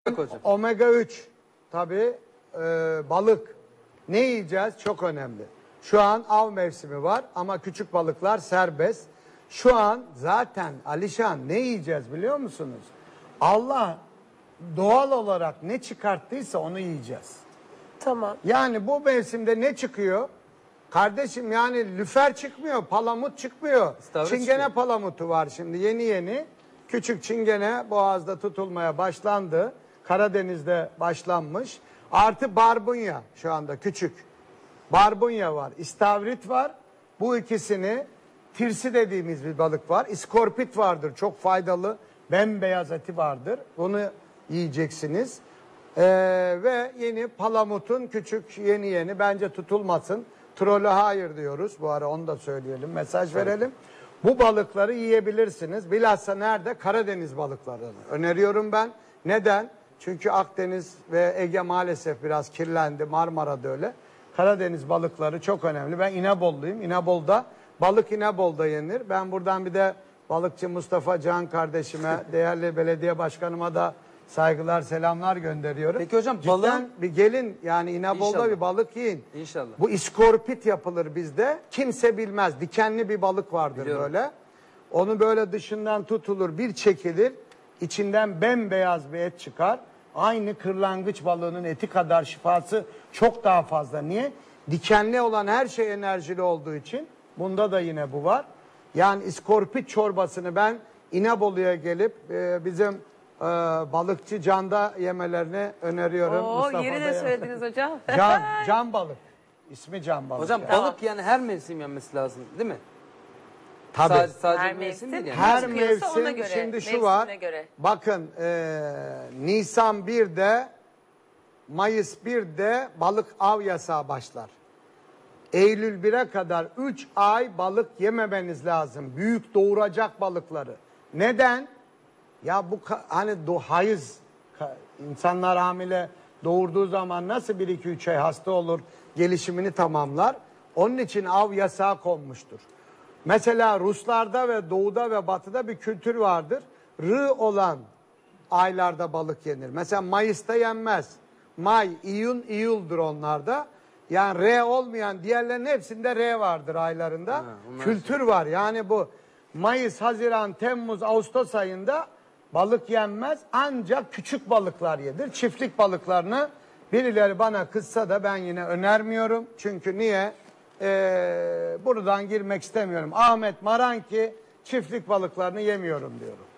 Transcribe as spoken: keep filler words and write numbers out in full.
Hocam. Omega üç tabii e, balık. Ne yiyeceğiz? Çok önemli. Şu an av mevsimi var ama küçük balıklar serbest. Şu an zaten Alişan ne yiyeceğiz biliyor musunuz? Allah doğal olarak ne çıkarttıysa onu yiyeceğiz. Tamam. Yani bu mevsimde ne çıkıyor? Kardeşim yani lüfer çıkmıyor, palamut çıkmıyor. İstavrit Çingene çıkıyor. palamutu var şimdi yeni yeni. Küçük çingene boğazda tutulmaya başlandı. Karadeniz'de başlanmış. Artı barbunya şu anda küçük. Barbunya var, istavrit var. Bu ikisini tirsi dediğimiz bir balık var. İskorpit vardır, çok faydalı. Bembeyaz eti vardır. Bunu yiyeceksiniz. Ee, ve yeni palamutun küçük yeni yeni bence tutulmasın. Trolü hayır diyoruz. Bu ara onu da söyleyelim. Mesaj verelim. Bu balıkları yiyebilirsiniz. Bilhassa nerede? Karadeniz balıklarını öneriyorum ben. Neden? Çünkü Akdeniz ve Ege maalesef biraz kirlendi. Marmara'da öyle. Karadeniz balıkları çok önemli. Ben İnebolu'yum. İnebol'da balık İnebol'da yenir. Ben buradan bir de balıkçı Mustafa Can kardeşime, değerli belediye başkanıma da saygılar, selamlar gönderiyorum. Peki hocam, Cidden balığın- bir gelin yani İnebol'da İnşallah. bir balık yiyin. İnşallah. Bu iskorpit yapılır bizde. Kimse bilmez. Dikenli bir balık vardır Biliyorum. böyle. Onu böyle dışından tutulur, bir çekilir. İçinden bembeyaz bir et çıkar. Aynı kırlangıç balığının eti kadar şifası çok daha fazla. Niye? Dikenli olan her şey enerjili olduğu için. Bunda da yine bu var. Yani iskorpit çorbasını ben İnebolu'ya gelip e, bizim e, balıkçı Can'da yemelerini öneriyorum. Oo, Mustafa'da yeri de yeme- söylediniz hocam. Can, can balık. İsmi can balık. Hocam yani. balık yani her mevsim yenmesi lazım değil mi? Tabii. Sadece, sadece Her bir mevsim mevsim. değil yani. Her Çıkıyorsa ona mevsim göre, şimdi şu mevsimine var. göre. Bakın e, Nisan birde Mayıs birde balık av yasağı başlar. Eylül bire kadar üç ay balık yememeniz lazım. Büyük doğuracak balıkları. Neden? Ya bu ka- hani do hayız ka- insanlar hamile doğurduğu zaman nasıl bir iki üç ay hasta olur, gelişimini tamamlar. Onun için av yasağı konmuştur. Mesela Ruslarda ve doğuda ve batıda bir kültür vardır. Rı olan aylarda balık yenir. Mesela Mayıs'ta yenmez. May, İyun, İyul'dur onlarda. Yani R olmayan diğerlerinin hepsinde R vardır aylarında. Ha, onlar Kültür var. Yani bu Mayıs, Haziran, Temmuz, Ağustos ayında balık yenmez. Ancak küçük balıklar yenir. Çiftlik balıklarını birileri bana kızsa da ben yine önermiyorum. Çünkü niye? Ee, buradan girmek istemiyorum. Ahmet Maranki çiftlik balıklarını yemiyorum diyorum.